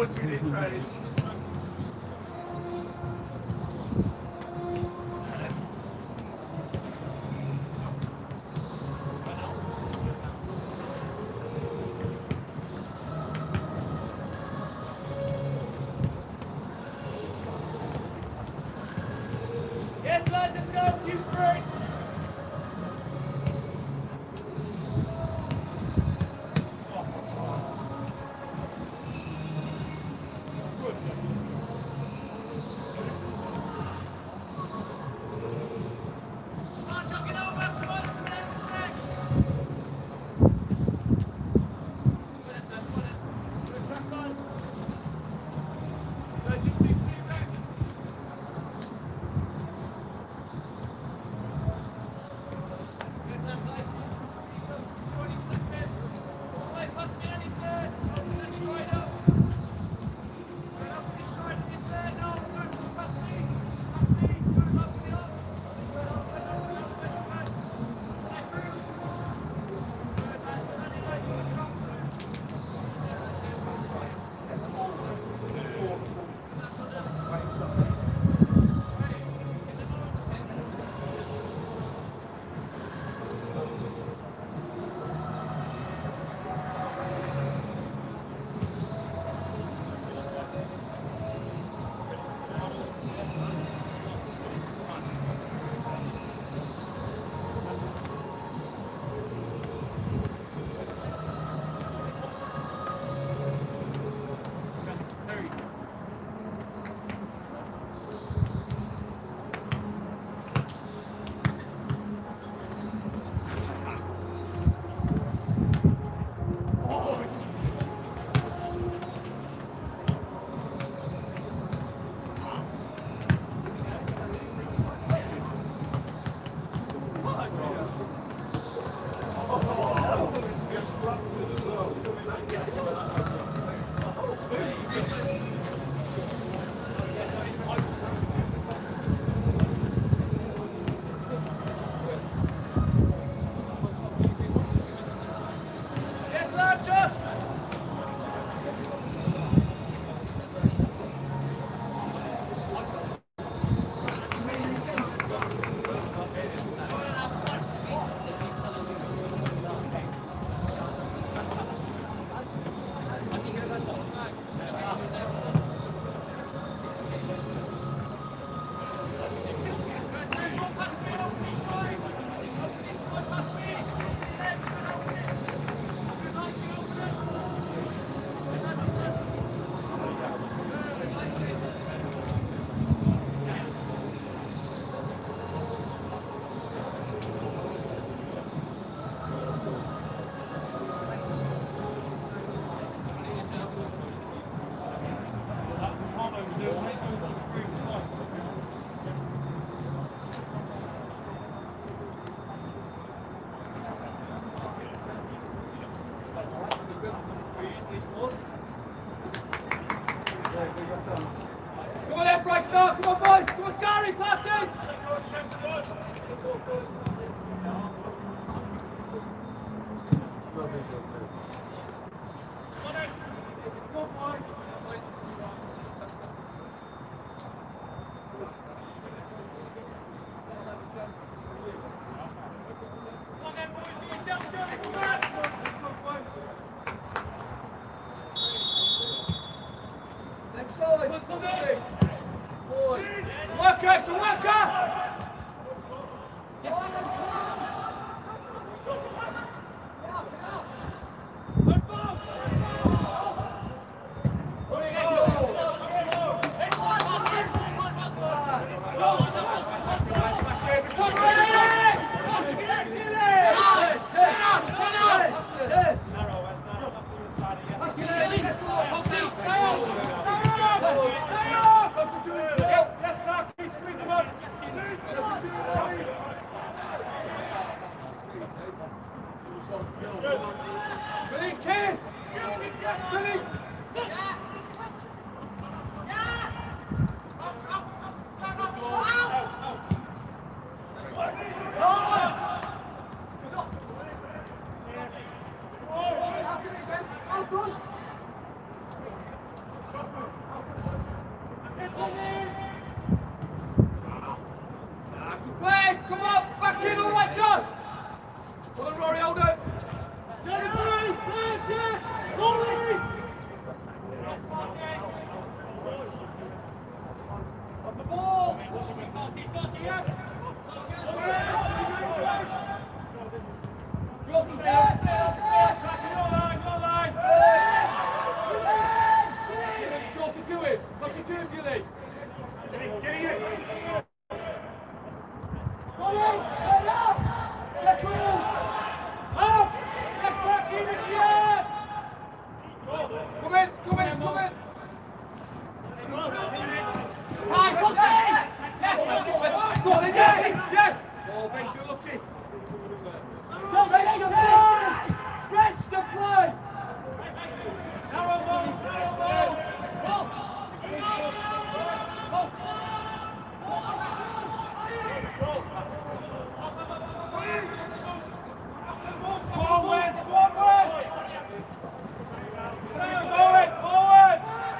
course we did, right? Yes, lad, let's go. Use brakes. Come on, left, right, start. Come on, boys. Come on, Scary, captain. Worker, it's a worker! Billy, kiss! Billy! Come on, Rory, hold it. Rory! On the ball! Yes! Oh, make sure lucky. Stretch the play! Stretch the play! Narrow ball! Forward!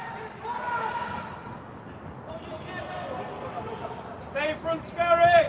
Stay in front, Sperry!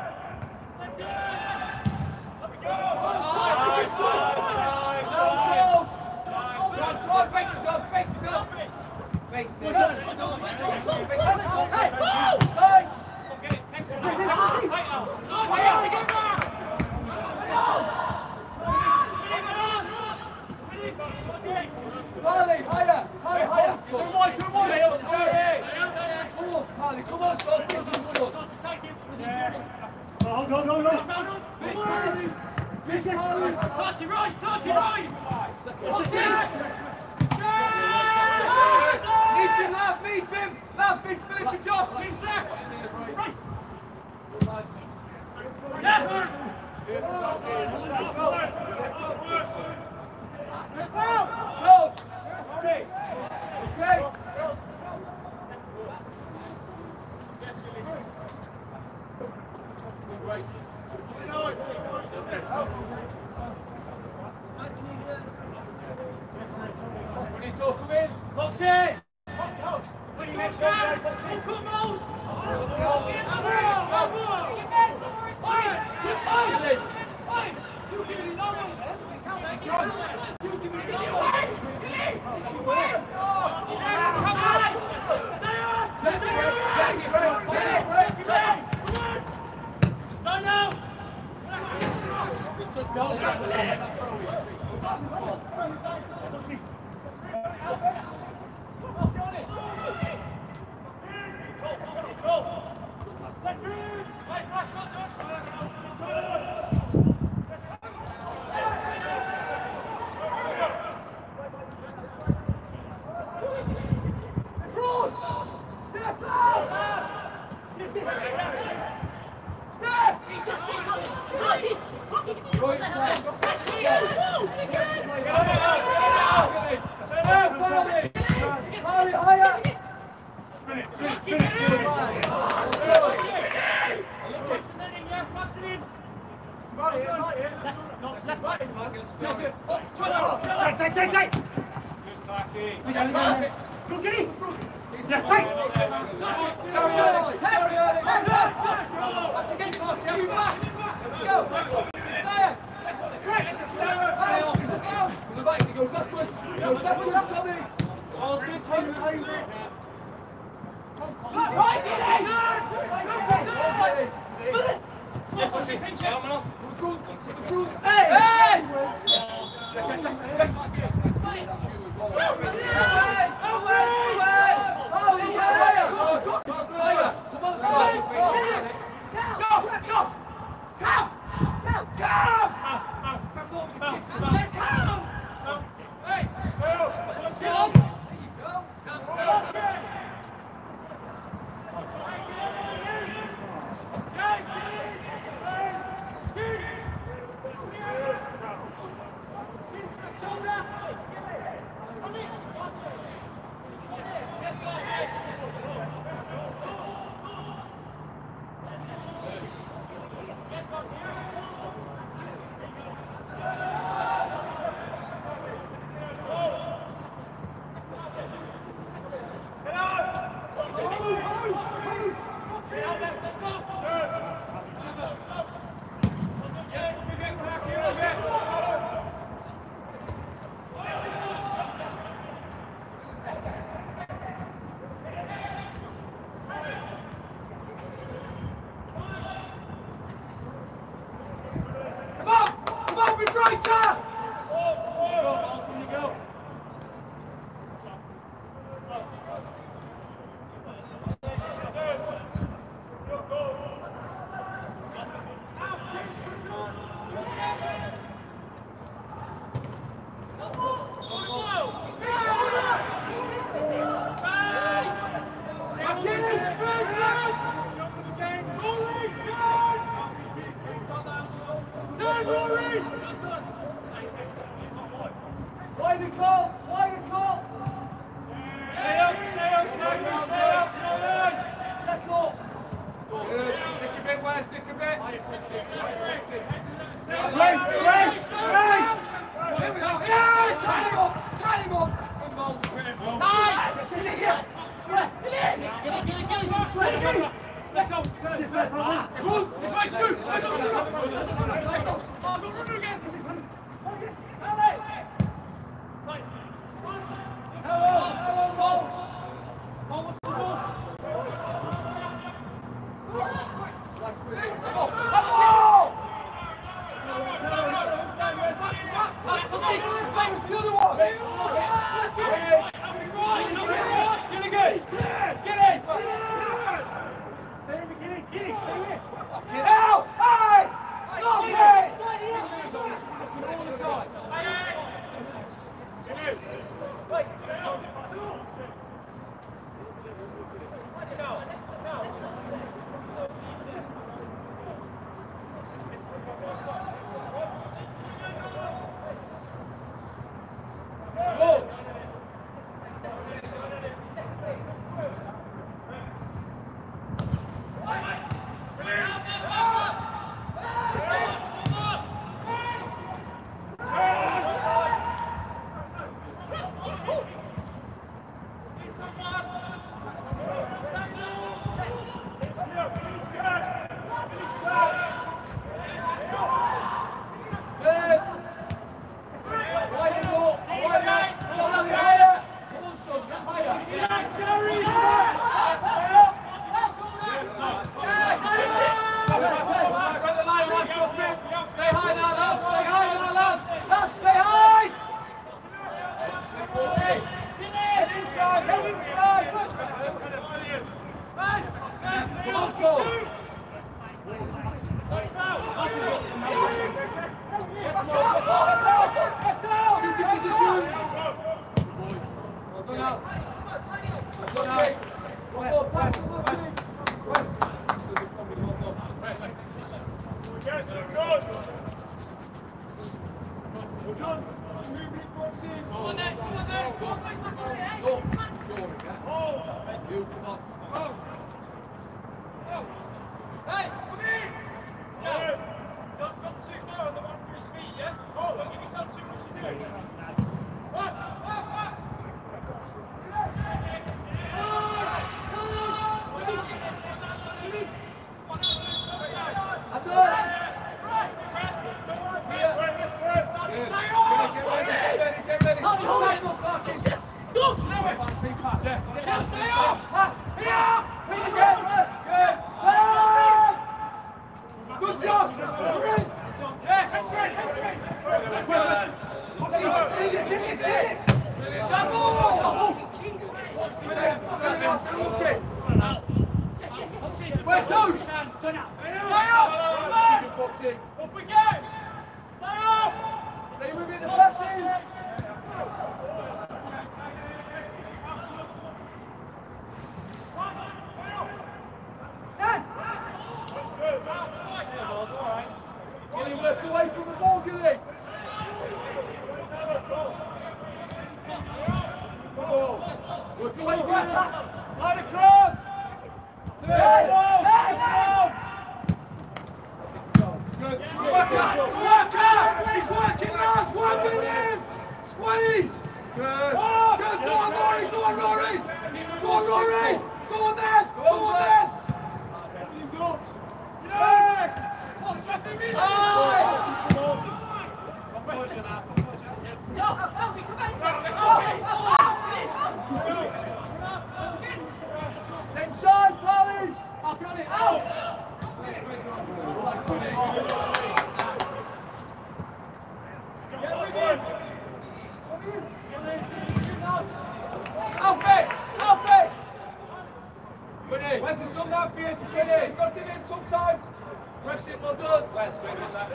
Meet him! Last feet, Philip and Josh! He's left! Right! Charles! Okay! Okay! When you talk him in! Foxy! Operator!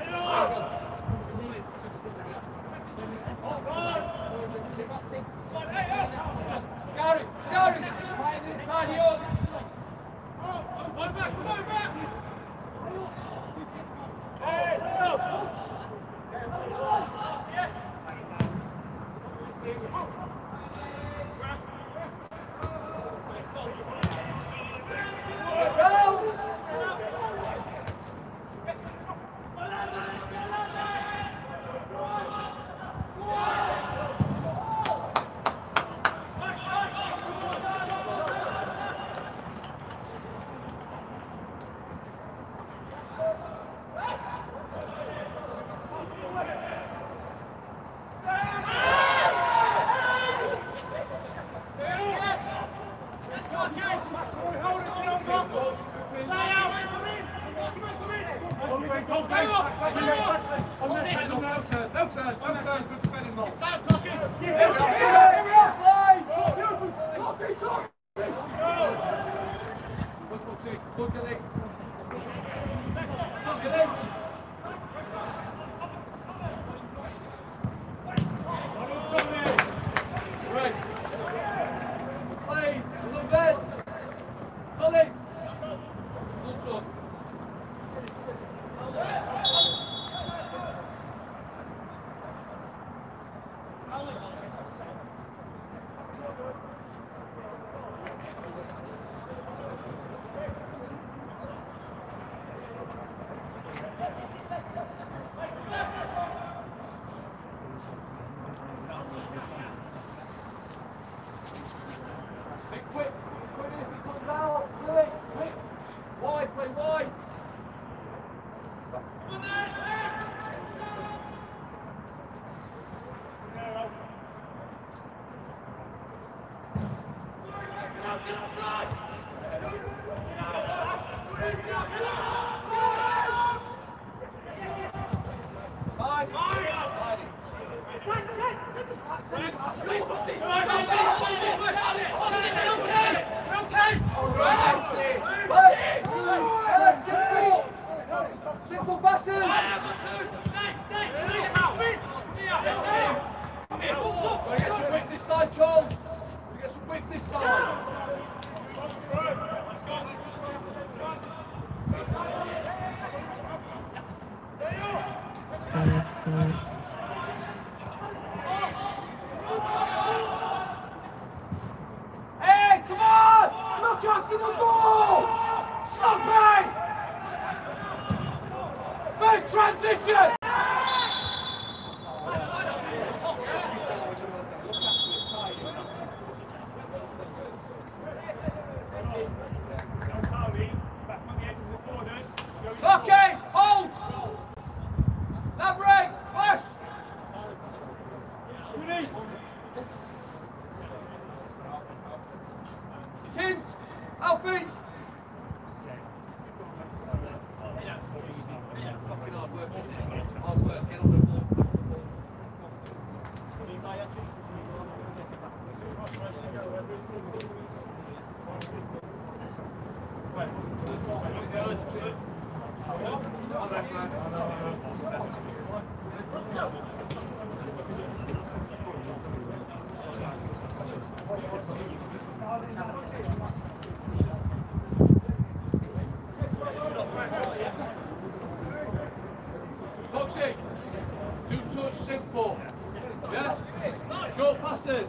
Gary, tidy up. One back, come on back. Hey, help. Simple passes! We get some width this side, Charles. We get some width this side. Hey, come on! Look after the ball! Stop it! First transition! Okay, hold! Now break, push! Kids, Alfie! Hard work, get on the ball, pass the ball. Foxy, two touch simple. Yeah? Short passes.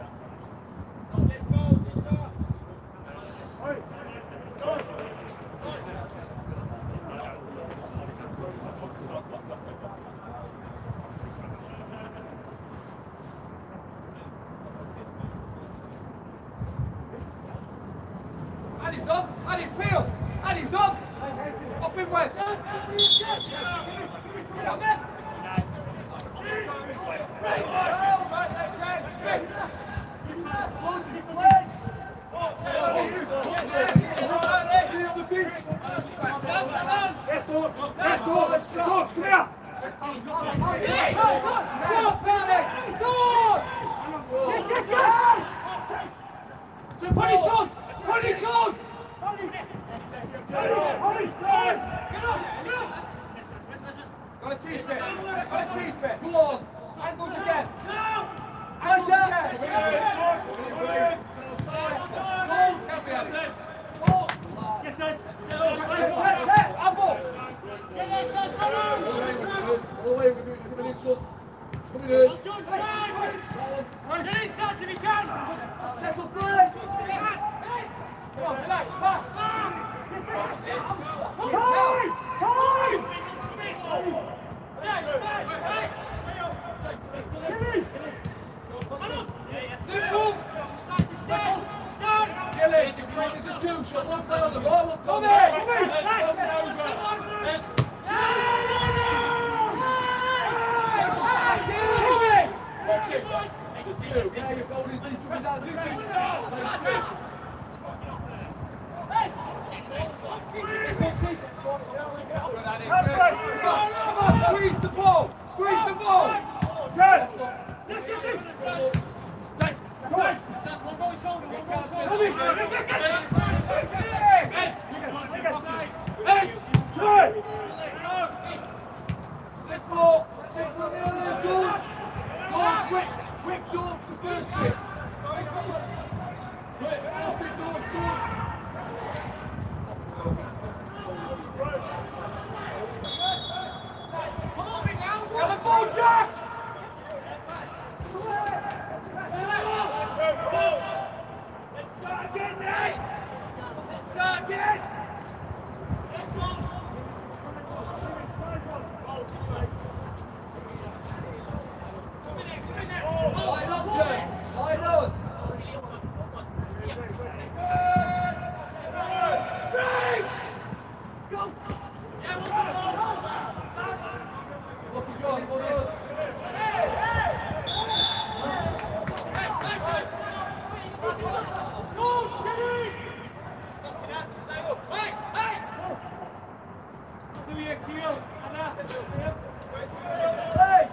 Addy's up, Addy's peel, Addy's up. Off in West. Punish on! Get up! Gotta keep it. Gotta keep it. Go on. Angles again. Angles again. Yes, sir. Set. Apple. All the way, we're coming in, son. Coming in. Get inside if you can. Settle, play. Come on, relax. Pass. Simple. Gilly, it's a two-shot. One side on the right, one side on the Watch it. It's a two. Yeah, you're going into each other's out. Come on, squeeze the ball. Squeeze the ball. Turn. Simple. Simple. Nearly good. Dogs, whip dogs the first bit. Whip, first bit, dogs, good. Come on, big now. Got the ball, Jack. Start again, Nate. Start again. Line up, Jay. Line up. Lucky John, well done. Hey!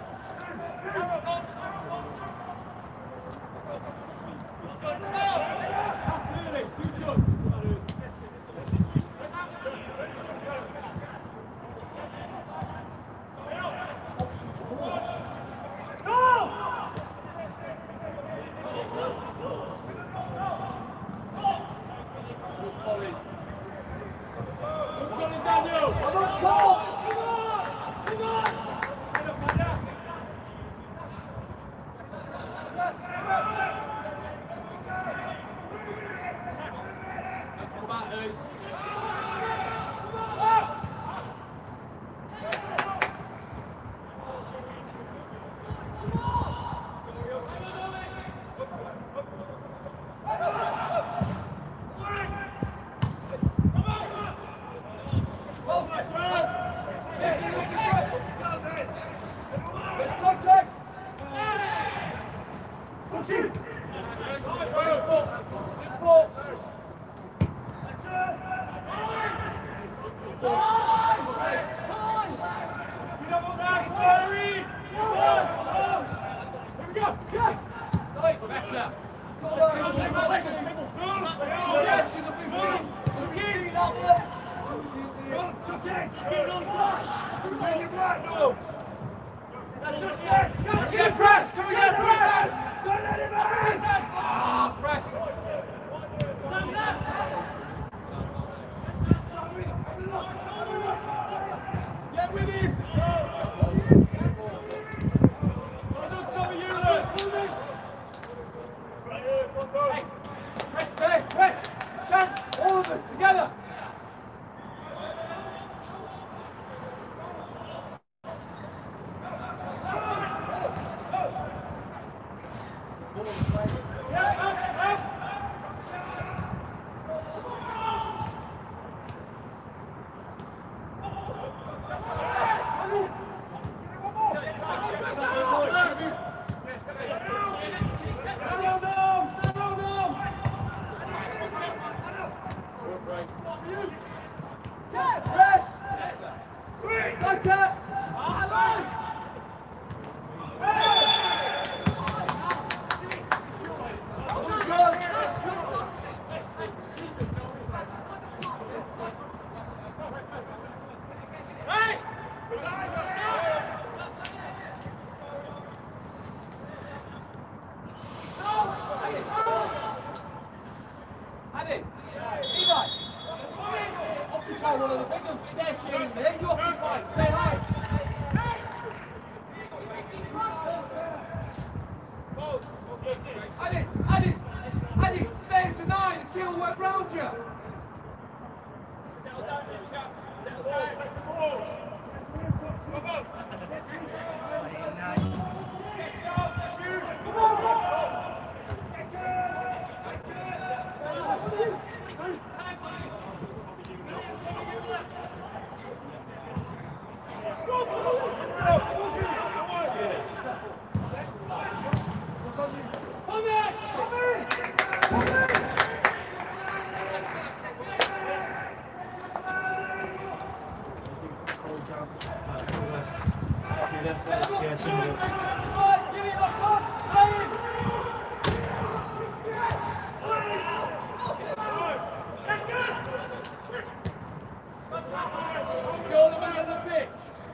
Go the middle of the pitch.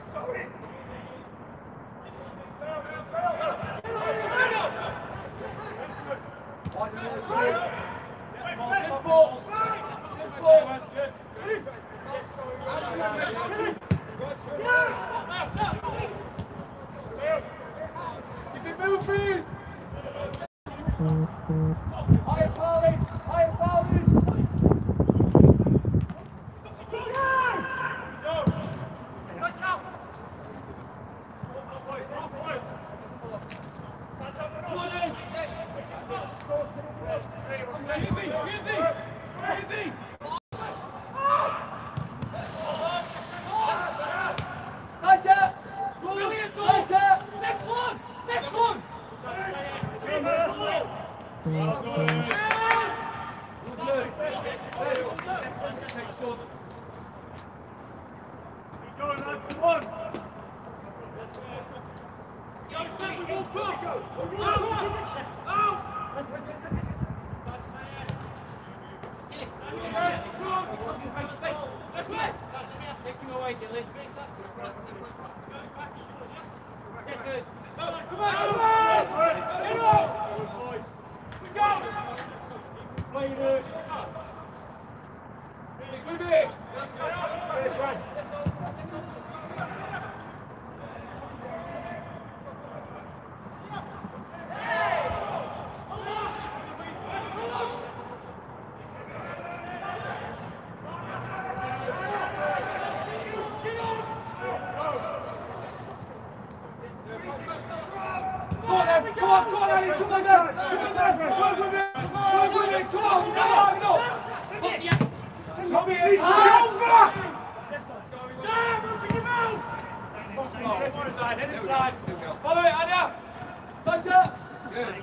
Keep it moving. Higher Polly, higher Polly. Tighter! Brilliant goal! Tighter! Next one! Next one! Take him away, Dylan. Yes, good. Come Inside. Follow it, Anya. Tighter. Good.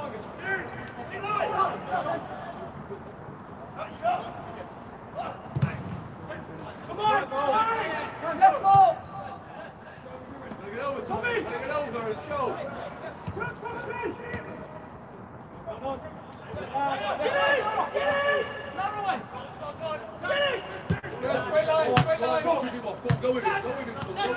Come on, left ball. Get over, Tommy. Get over and show. Straight line, straight line. Go with it, go with it, go with it. Stay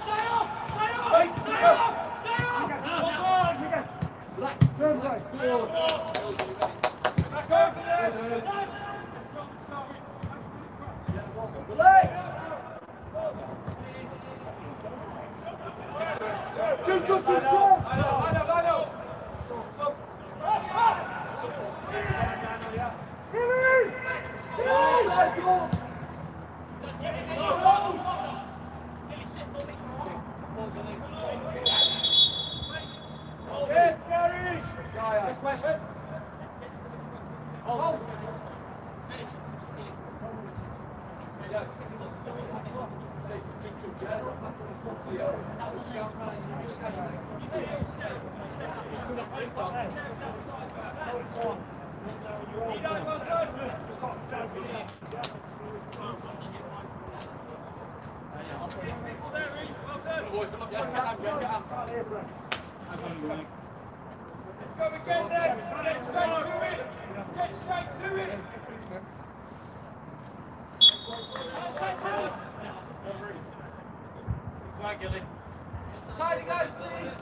Tidy guys, please.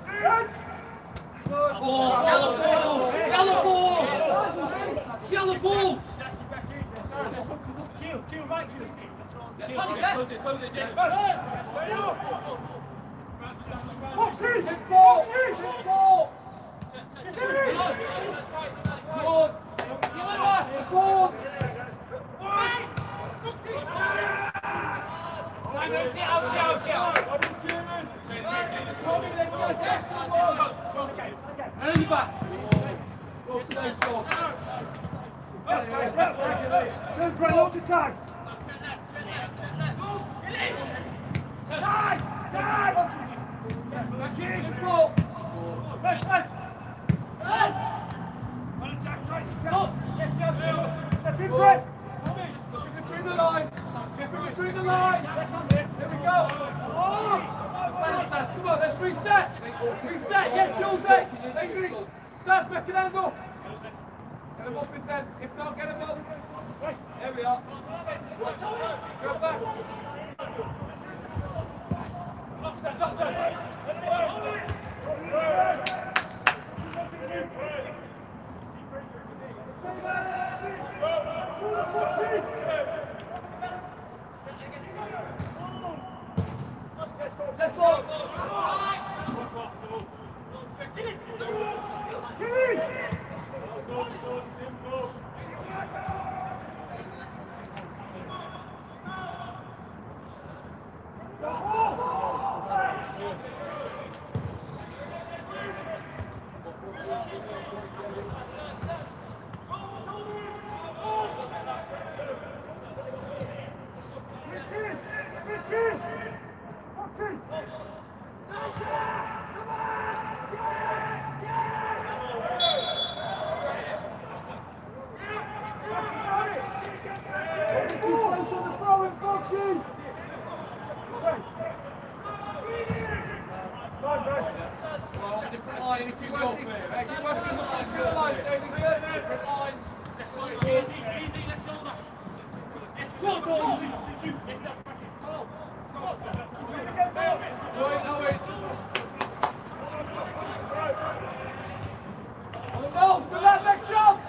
Yellow ball! Yellow ball! Kill, right, close it, Jay. Sit ball! Sit ball! Good! Support! Time to sit out. Tommy, let's go. And back. Go to those shots. Turn for a lot of time. Time! Good ball. Step in, Brett. Looking between the lines. Skipping between the lines. Here we go. Come on, let's reset. Reset, yes, Jose. South back and angle. Get him up in then. If not, get him up. There we are. Go back. Close on the throwing, Foxy! Well, different line if you will. Keep working the lines. Different lines, David. Different lines. Easy, left shoulder. On the balls, good luck, next jumps!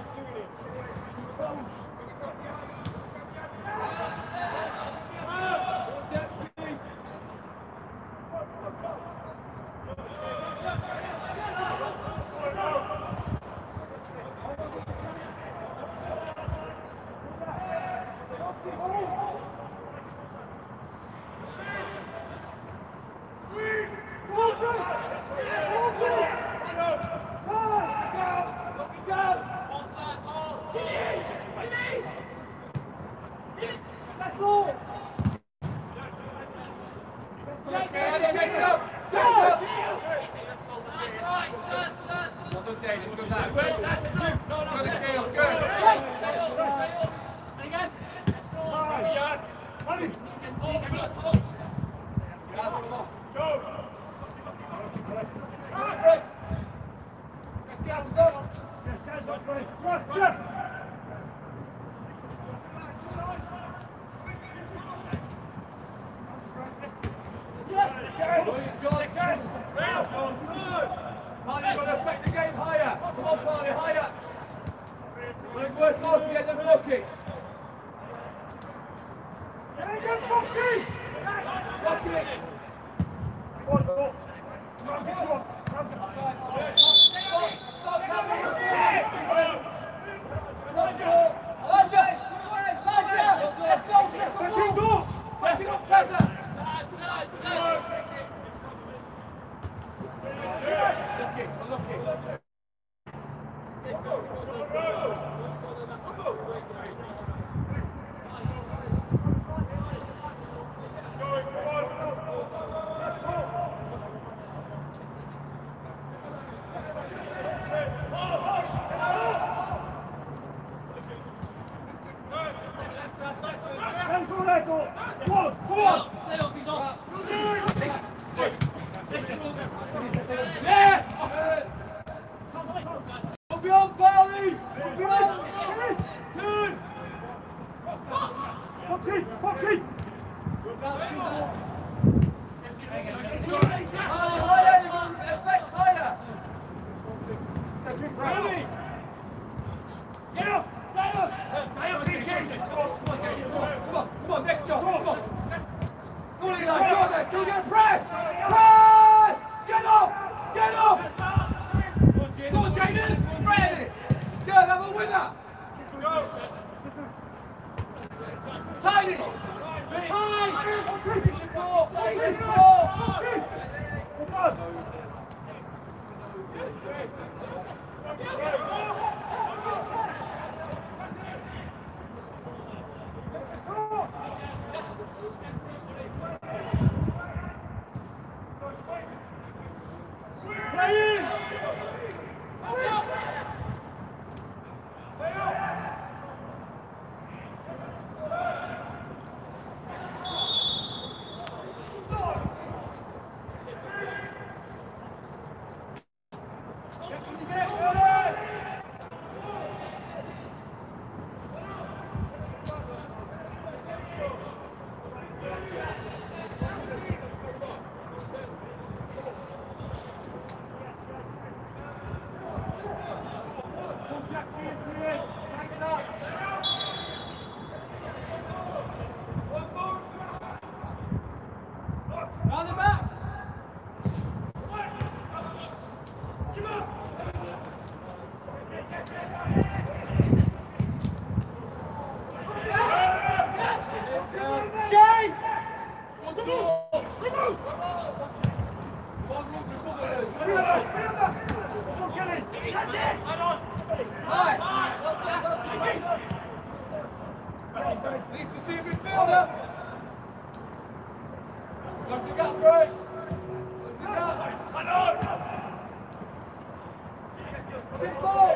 Parley, you've got to affect the game higher. Come on, Parley, higher. We'll work hard to get them buckets. Bucket. Need to see a midfielder. Close the gap, Greg. Close the gap. Simple.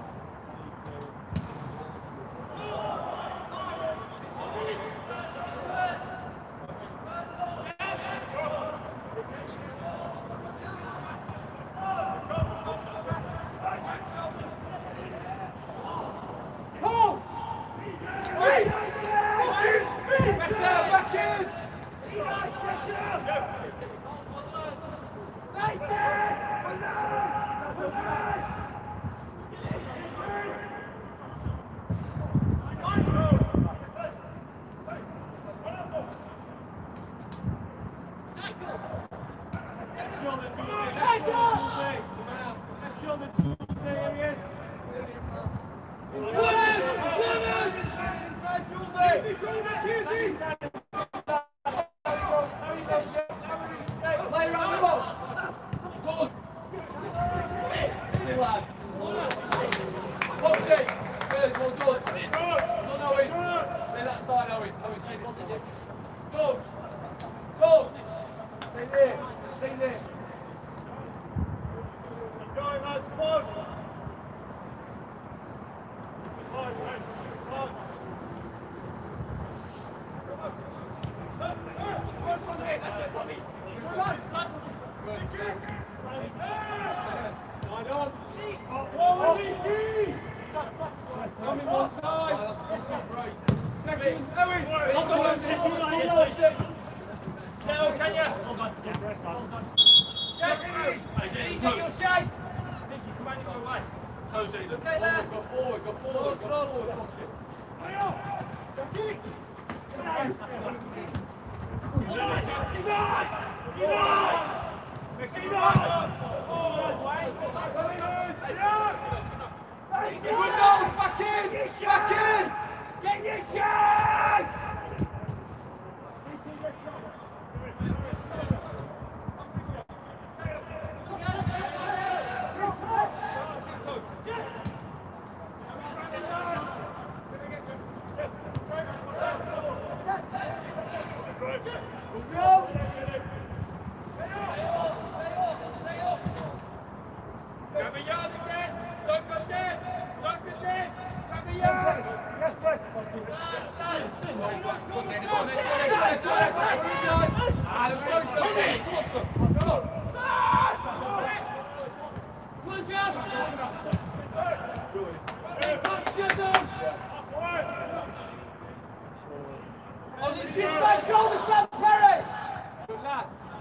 On the inside shoulder, Sam Perry! Good lad.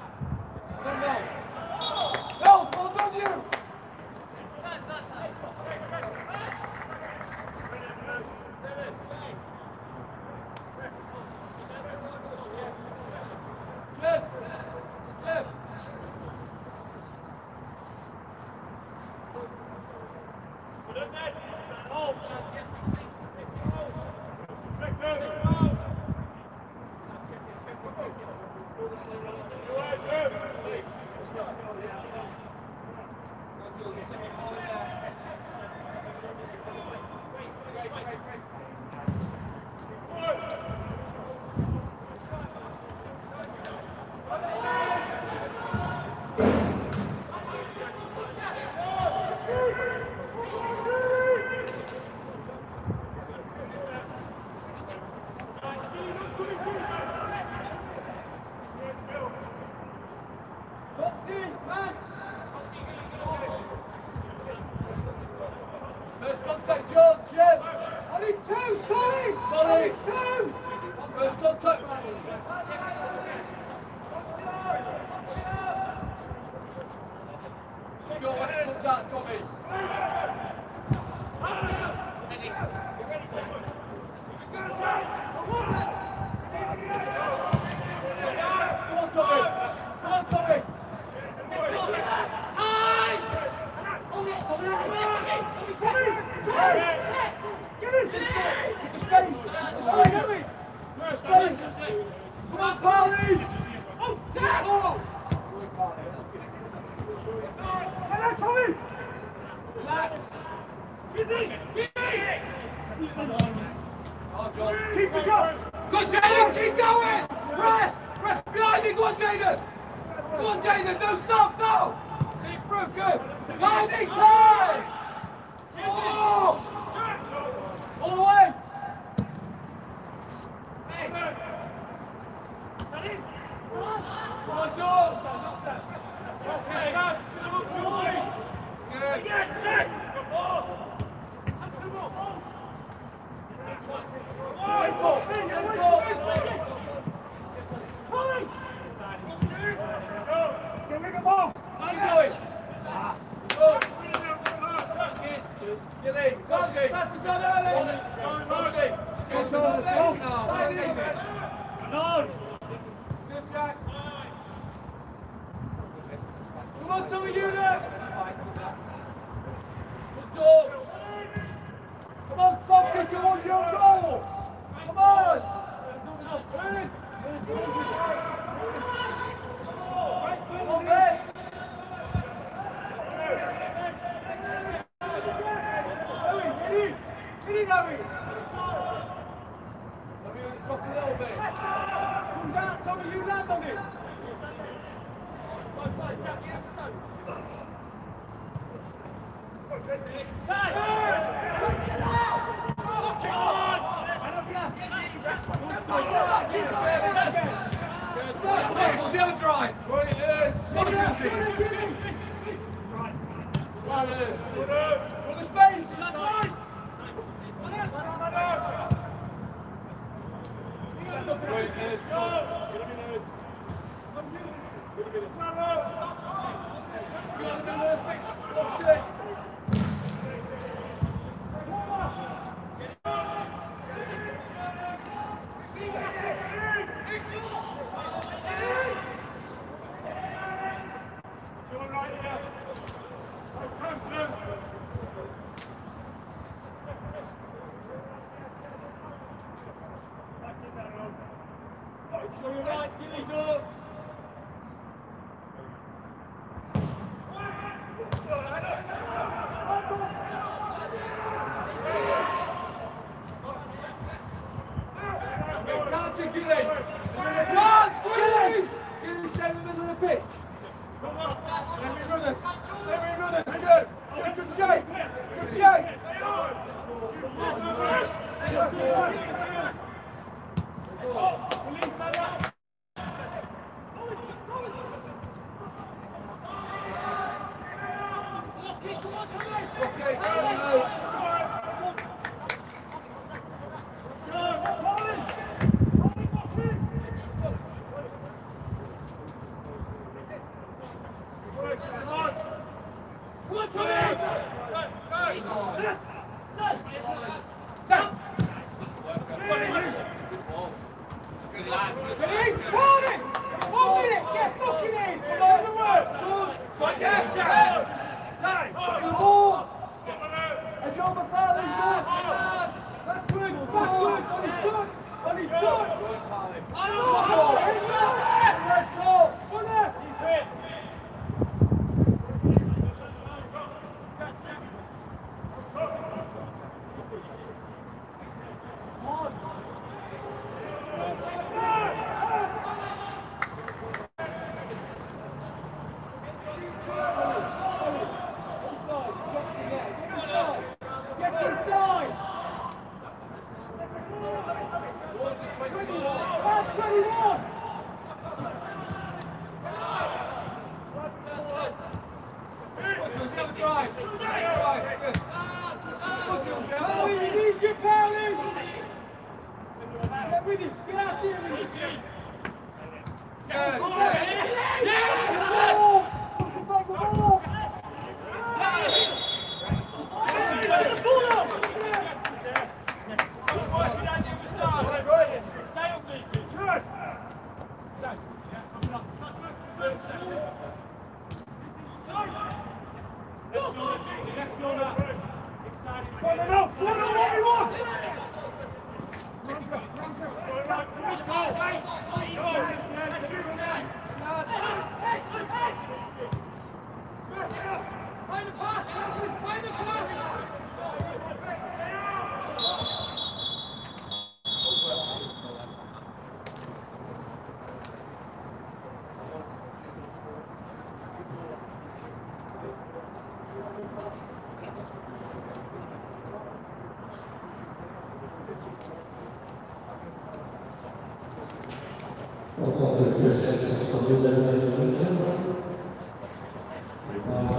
Well done, Mills, well done you! Good. Good. First contact, John, Jim. On his toes, Colin! Colin. On his toes! First contact. Go, first contact, Tommy. Come on, Tommy. Come on, Tommy. Space! Space! Come on, Parley! Oh! Come on, Tommy! Keep it up! Go, Jaden! Keep going! Press! Press behind you! Go on, Jaden! Go on, Jaden! Don't stop! No! See it through. Good! Tiny time! Oh! All the way! Come on, dogs! Come on, some of you there! Good dogs! Come on, Foxy, towards your goal! Come on! Win it! Come on, Ben! Get in, Owen! Tommy, drop a little bit. Come down, Tommy, you land on it! What's the other drive? Right, yes! One, two, Right, yes! Run the space! Right, yes! Show your right, Gilly dogs! Counter, Gilly! Run, squeeze! Gilly, stay in the middle of the pitch! Let me run this. Let me run this. Good. Good shape. Good shape. Okay, come on out! Drive. Drive. Good. Good, Jules. Oh, he needs you, Powley. Get with him. Get out here with him. Good. Of course, the first set is from the